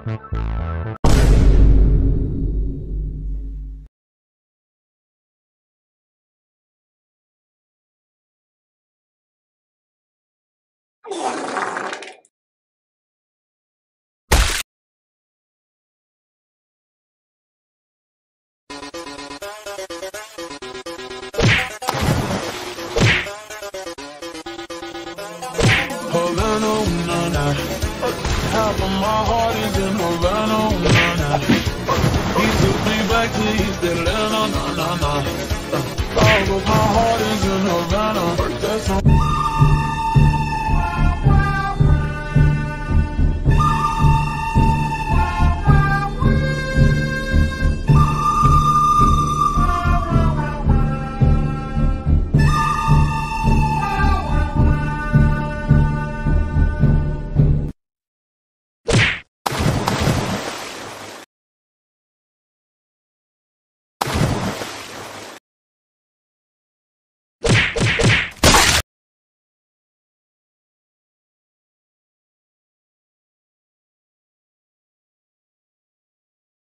Havana, na na. Half of my heart is in Havana, na na. He took me back to East Atlanta, na na na. All of my heart is in Havana. That's